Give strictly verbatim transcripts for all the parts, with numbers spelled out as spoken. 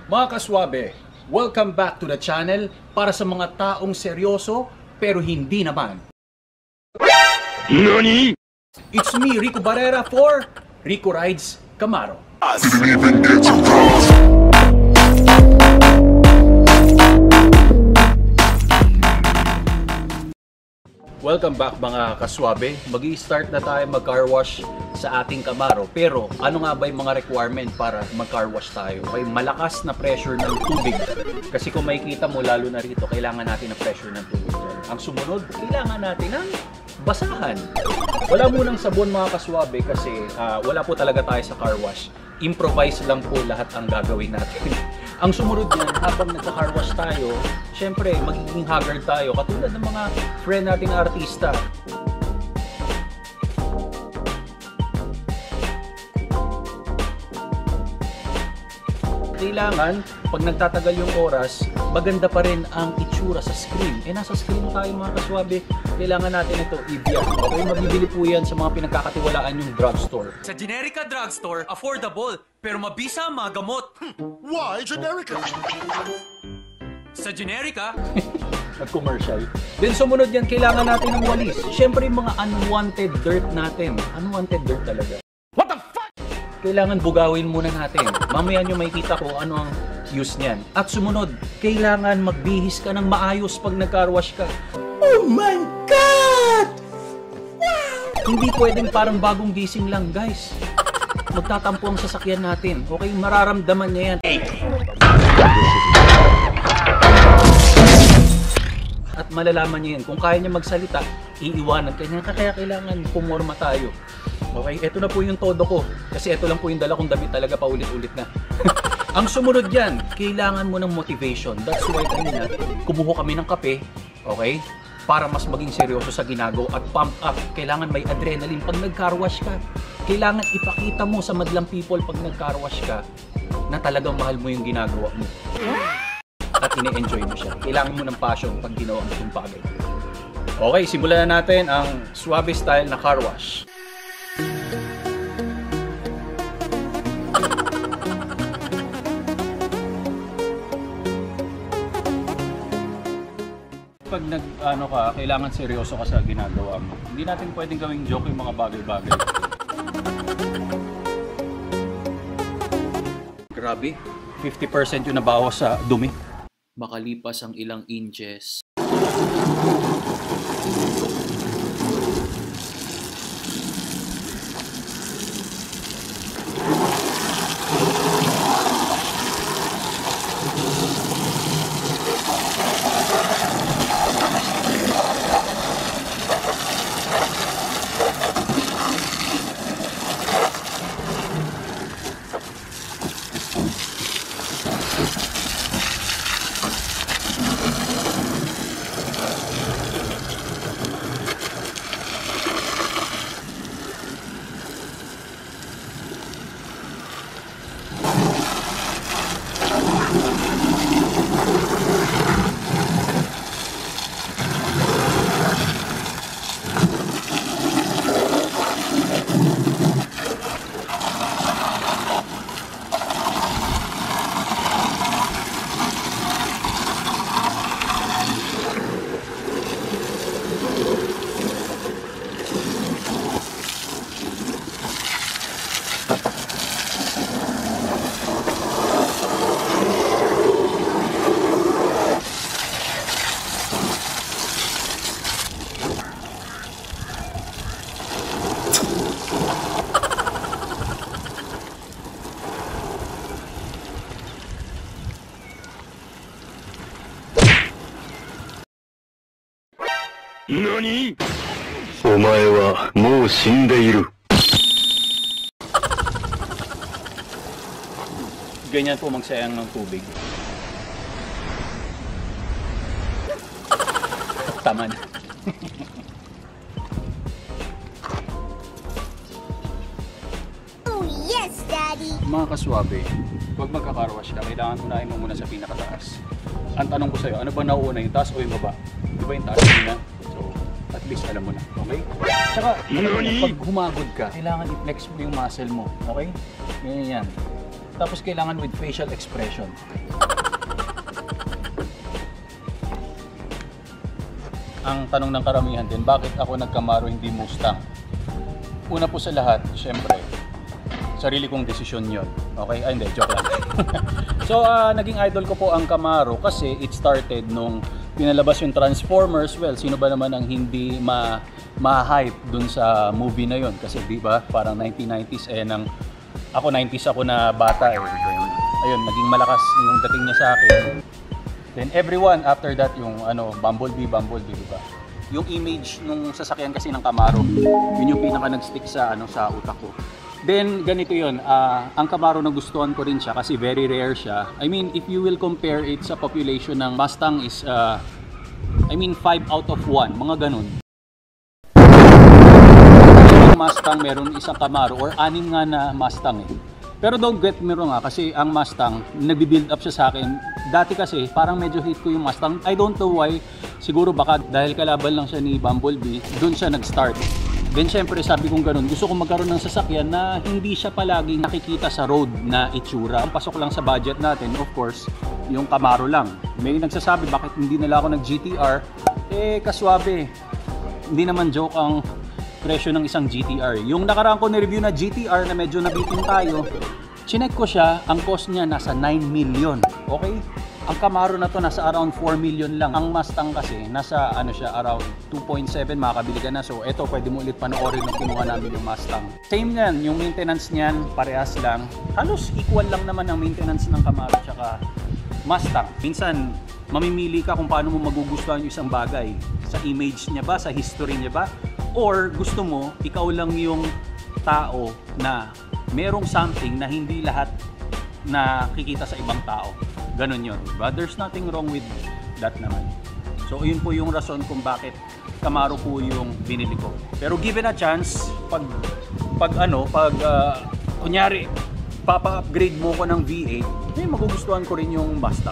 Mga kaswabe, welcome back to the channel para sa mga taong seryoso pero hindi naman. Nani? It's me, Rico Barrera for Rico Rides Camaro. Welcome back mga kaswabe. Mag-i-start na tayo mag-car wash sa ating Camaro. Pero ano nga ba yung mga requirement para mag-car wash tayo? Okay, malakas na pressure ng tubig. Kasi kung makikita mo lalo na rito, kailangan natin ng pressure ng tubig. Ang sumunod, kailangan natin ng basahan. Wala munang sabon mga kaswabe kasi uh, wala po talaga tayo sa car wash. Improvise lang po lahat ang gagawin natin. Ang sumunod niyan, habang nagka-car wash tayo, syempre magiging haggard tayo katulad ng mga friend nating artista. Kailangan, pag nagtatagal yung oras, maganda pa rin ang itsura sa screen. Eh, nasa screen tayo mga kaswabe. Kailangan natin ito i-biyak. Okay, mabibili po yan sa mga pinagkakatiwalaan yung drugstore. Sa Generica Drugstore, affordable, pero mabisa mga gamot. Why Generica? Sa Generica, Nag-commercial. Then sumunod yan, kailangan natin ng walis. Siyempre yung mga unwanted dirt natin. Unwanted dirt talaga. What the fuck? Kailangan bugawin muna natin. Mamaya nyo makikita ko ano ang use niyan. At sumunod, kailangan magbihis ka ng maayos pag nag-car wash ka. Oh my God! Wow! Hindi pwedeng parang bagong gising lang, guys. Magtatampo ang sasakyan natin. Okay, mararamdaman niya yan. At malalaman niya yan. Kung kaya niya magsalita, iiwanan ka niya. Kaya kailangan pumorma tayo. Okay, ito na po yung todo ko. Kasi ito lang po yung dala kong damit talaga paulit-ulit na. Ang sumunod yan, kailangan mo ng motivation. That's why kanina, kumuha kami ng kape. Okay? Para mas maging seryoso sa ginagawa at pump up. Kailangan may adrenaline pag nag-car wash ka. Kailangan ipakita mo sa madlang people pag nag-car wash ka na talagang mahal mo yung ginagawa mo. At ine-enjoy mo siya. Kailangan mo ng passion pag ginawa mo itong bagay. Okay, simulan na natin ang swabe style na car wash. Pag nag ano ka, kailangan seryoso ka sa ginagawa mo. Hindi natin pwedeng gawing joke yung mga bagay-bagay. Grabe, fifty percent yung nabawas sa dumi. Makalipas ang ilang inches. Nani? お前はもう死んでいる。 Ganyan po magsayang ng tubig. Tama na. Oh yes, Daddy! Mga kaswabe, huwag magka-car wash ka, kailangan unahin mo muna sa pinakataas. Ang tanong ko sa'yo, ano ba nauuna, yung taas o yung baba? Di ba yung taas muna? So, at least alam mo na, okay? Tsaka, alam mo na, pag humagod ka, kailangan i-flex mo yung muscle mo, okay? Ganyan yan. Tapos kailangan with facial expression. Ang tanong ng karamihan din, bakit ako nag-Camaro hindi Mustang? Una po sa lahat, syempre, sarili kong desisyon yon. Okay? Ay, hindi, joke lang. So, uh, naging idol ko po ang Camaro kasi it started nung pinalabas yung Transformers. Well, sino ba naman ang hindi ma ma-hype dun sa movie na yon? Kasi di ba, parang nineteen nineties, eh, nang ako nineties ako na bata. Eh. Ayun, naging malakas yung dating niya sa akin. Then everyone after that, yung ano, Bumblebee, Bumblebee, di ba? Yung image nung sasakyan kasi ng Camaro, yun yung pinaka nag-stick sa ano sa utak ko. Then ganito yun, uh, ang Camaro nagustuhan ko rin siya kasi very rare siya. I mean, if you will compare it sa population ng Mustang is uh, I mean five out of one, mga ganun. Mustang meron isang Camaro or anim nga na Mustang eh. Pero don't get me wrong ha, kasi ang Mustang, nagbi-build up siya sa akin. Dati kasi, parang medyo hate ko yung Mustang. I don't know why. Siguro baka dahil kalaban lang siya ni Bumblebee, doon siya nag-start. Then syempre sabi kong ganun, gusto kong magkaroon ng sasakyan na hindi siya palaging nakikita sa road na itsura. Ang pasok lang sa budget natin, of course, yung Camaro lang. May nagsasabi, bakit hindi nila ako nag-G T R? Eh, kaswabe. Hindi naman joke ang presyo ng isang G T R. Yung nakaraan ko ni-review na G T R na medyo nabitin tayo, chinek ko siya, ang cost niya nasa nine million. Okay? Ang Camaro na to nasa around four million lang. Ang Mustang kasi nasa ano siya around two point seven, makakabili ka na. So eto, pwede mo ulit panoorin nung kinuha namin yung Mustang. Same yan, yung maintenance niyan parehas lang. Halos equal lang naman ang maintenance ng Camaro tsaka Mustang. Minsan mamimili ka kung paano mo magugustuhan yung isang bagay. Sa image niya ba, sa history niya ba, or gusto mo ikaw lang yung tao na merong something na hindi lahat nakikita sa ibang tao. Ganon yun. But there's nothing wrong with that naman. So yun po yung rason kung bakit Camaro po yung binili ko. Pero given a chance, pag pag ano, pag uh, kunyari papa-upgrade mo ko ng V eight, eh magugustuhan ko rin yung Mustang.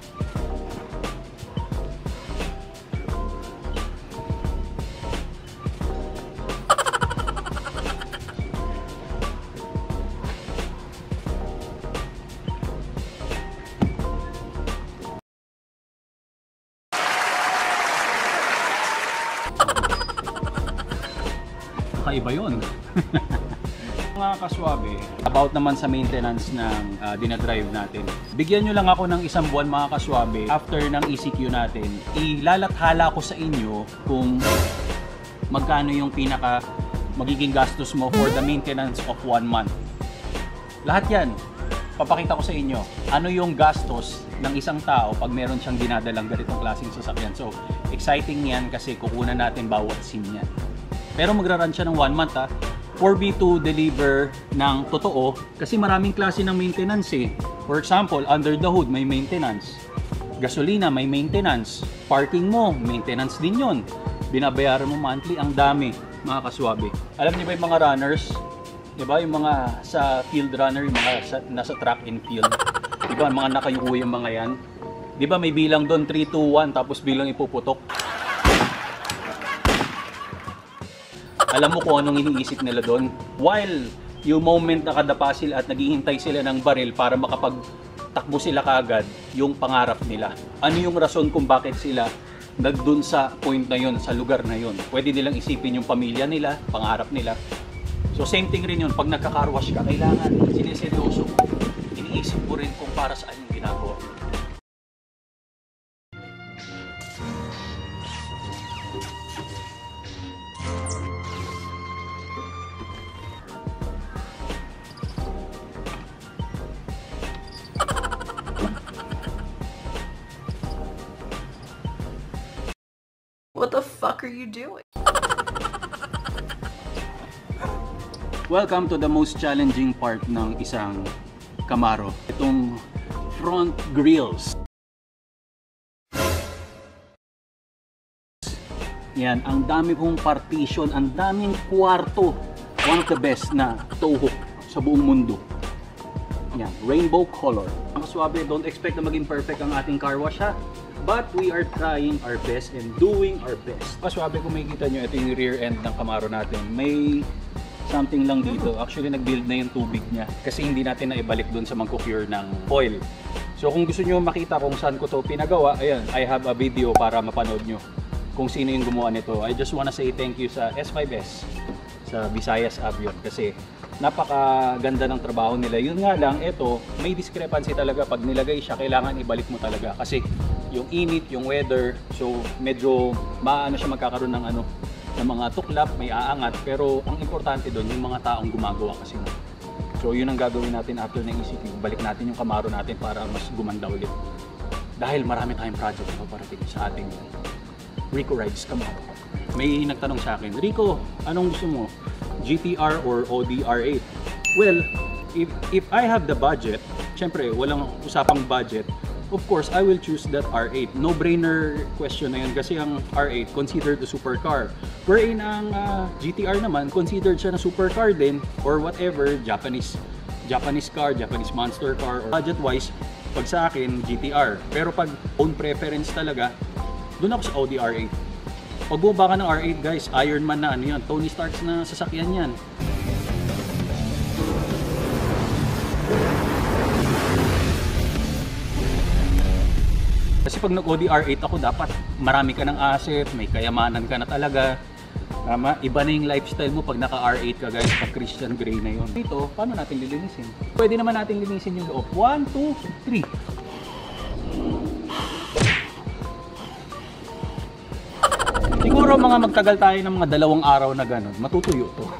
Iba yun. Mga kaswabe, about naman sa maintenance ng uh, dinadrive natin. Bigyan nyo lang ako ng isang buwan mga kaswabe. After ng E C Q natin, ilalathala ko sa inyo kung magkano yung pinaka magiging gastos mo for the maintenance of one month. Lahat yan, papakita ko sa inyo. Ano yung gastos ng isang tao pag meron siyang dinadalang ganitong klaseng sasakyan. So, exciting yan kasi kukunan natin bawat sim yan. Pero magra-run siya ng one month ha. For me to deliver ng totoo, kasi maraming klase ng maintenance eh. For example, under the hood may maintenance. Gasolina may maintenance. Parking mo, maintenance din yon. Binabayaran mo monthly, ang dami mga kaswabe. Alam niyo ba yung mga runners? Diba yung mga sa field runner, yung mga sa, nasa track and field. Diba mga nakayuko yung mga yan? Diba may bilang doon three, two, one tapos bilang ipuputok? Alam mo kung anong iniisip nila doon? While yung moment na kadapa sila at naghihintay sila ng baril para makapagtakbo sila kaagad, yung pangarap nila. Ano yung rason kung bakit sila nagdun sa point na yon, sa lugar na yon? Pwede nilang isipin yung pamilya nila, pangarap nila. So same thing rin yun, pag nagka-carwash ka, kailangan sineseryoso. Iniisip mo rin kung para saan yung ginagawa. What the fuck are you doing? Welcome to the most challenging part ng isang Camaro. Itong front grills. Yan, ang dami kong partition, ang daming kwarto. One of the best na tow hook sa buong mundo. Yan, rainbow color. Ang swabe, don't expect na maging perfect ang ating car wash ha. But we are trying our best and doing our best. Kaswabe kung makikita nyo, ito yung rear end ng Camaro natin. May something lang dito. Actually, nag-build na yung tubig niya kasi hindi natin na ibalik doon sa mag-cure ng oil. So kung gusto nyo makita kung saan ko to pinagawa, ayan, I have a video para mapanood nyo kung sino yung gumawa nito. I just wanna say thank you sa S five S, sa Visayas Avion, kasi napakaganda ng trabaho nila. Yun nga lang, ito, may discrepancy talaga. Pag nilagay siya, kailangan ibalik mo talaga kasi yung init, yung weather, so medyo maano siya magkakaroon ng ano, ng mga tuklap, may aangat, pero ang importante doon yung mga taong gumagawa kasi. So yun ang gagawin natin after ng E C Q. Balik natin yung Camaro natin para mas gumanda ulit. Dahil marami tayong project na paparating sa ating Rico Rides Camaro. May nagtanong sa akin, Rico, anong gusto mo? G T R or O D R eight? Well, if, if I have the budget, syempre walang usapang budget, of course, I will choose that R eight. No-brainer question na yun kasi ang R eight considered a supercar. Wherein ang uh, G T R naman, considered siya na supercar din or whatever, Japanese Japanese car, Japanese monster car. Or budget-wise, pag sa akin, G T R. Pero pag own preference talaga, doon ako sa O D R eight. Pag bumaba ka ng R eight, guys, Iron Man na ano yan, Tony Stark's na sasakyan yan. Kasi pag nag-O D R eight ako, dapat marami ka ng asset, may kayamanan ka na talaga. Tama? Iba na yung lifestyle mo pag naka-R eight ka, guys, pag Christian Grey na yun. Ito, paano natin lilinisin? Pwede naman natin linisin yung loob. one, two, three. Siguro mga magtagal tayo ng mga dalawang araw na gano'n, matutuyo to.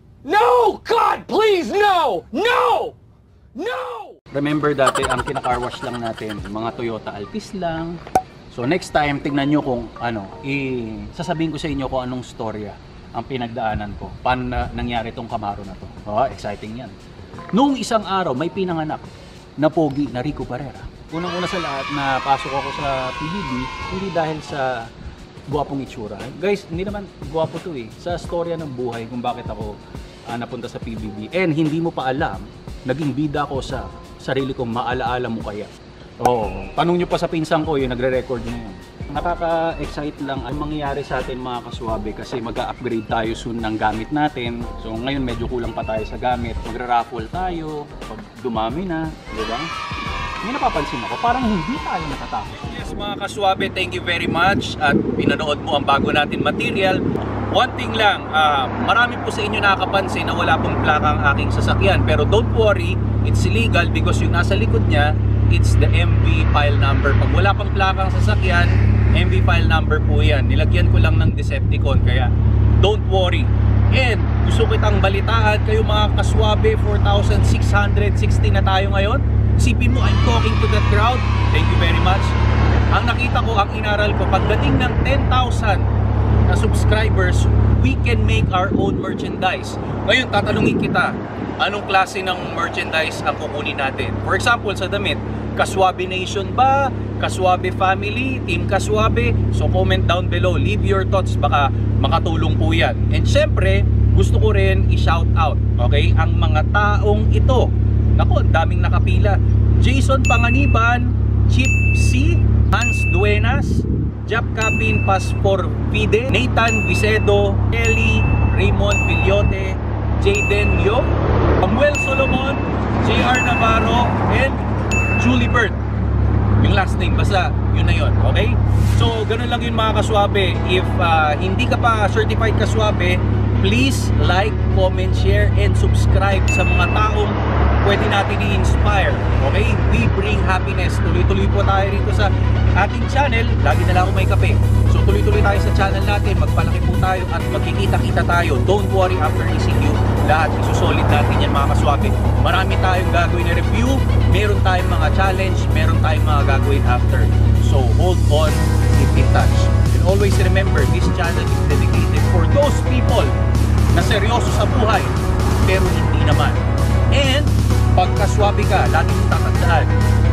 No! God, please, no! No! No! Remember dati, ang kina-car wash lang natin, mga Toyota Altis lang. So next time, tignan nyo kung ano, i sasabihin ko sa inyo kung anong storya ang pinagdaanan ko. Paano na nangyari tong Camaro na to. Oh, exciting yan. Noong isang araw, may pinanganak na pogi na Rico Barrera. Unang-una sa lahat, na pasok ako sa P B B, hindi dahil sa guwapong itsura. Guys, hindi naman guwapo to eh. Sa storya ng buhay kung bakit ako uh, napunta sa P B B. And hindi mo pa alam, naging bida ko sa sarili kong maalaala mo kaya. Oo. Oh, tanong nyo pa sa pinsan ko, yung nagre-record na yun. Nakaka-excite lang ang mangyayari sa atin mga kaswabe kasi mag-upgrade tayo soon ng gamit natin. So ngayon medyo kulang pa tayo sa gamit. Magra-raffle tayo pag dumami na, di ba? May napapansin ako, parang hindi tayo natatapos. Yes mga kaswabe, thank you very much at pinanood mo ang bago natin material. One thing lang, uh, marami po sa inyo nakakapansin na wala pong plaka ang aking sasakyan. Pero don't worry, it's legal because yung nasa likod niya, it's the M V file number. Pag wala pang plaka ang sasakyan, M V file number po yan. Nilagyan ko lang ng Decepticon, kaya don't worry. And gusto kitang balitaan kayo mga kaswabe, four thousand six hundred sixty na tayo ngayon. Isipin mo, I'm talking to that crowd. Thank you very much. Ang nakita ko, ang inaral ko, pagdating ng ten thousand na subscribers, we can make our own merchandise. Ngayon, tatanungin kita, anong klase ng merchandise ang kukunin natin? For example, sa damit, Kaswabe Nation ba? Kaswabe Family? Team Kaswabe? So comment down below, leave your thoughts, baka makatulong po yan. And syempre, gusto ko rin i-shout out, okay, ang mga taong ito. Naku, daming nakapila. Jason Panganiban, Chip C, Hans Duenas, Jap Capin Pasporvide, Nathan Vicedo, Kelly, Raymond Villote, Jaden Yo, Samuel Solomon, J R Navarro, and Julie Bird. Yung last name, basta yun na yun, okay? So, ganun lang yun mga kaswabe. If uh, hindi ka pa certified kaswabe, please like, comment, share, and subscribe sa mga taong pwede natin i-inspire. Okay? We bring happiness. Tuloy-tuloy po tayo rito sa ating channel. Lagi na lang ako may kape. So tuloy-tuloy tayo sa channel natin. Magpalaki po tayo at magkikita-kita tayo. Don't worry, after E C Q, lahat isusolid natin yan mga kaswabe. Marami tayong gagawin na review. Meron tayong mga challenge. Meron tayong mga gagawin after. So hold on, keep in touch. And always remember, this channel is dedicated for those people na seryoso sa buhay, pero hindi naman. And pagkaswabe ka, lagi mong tatandaan,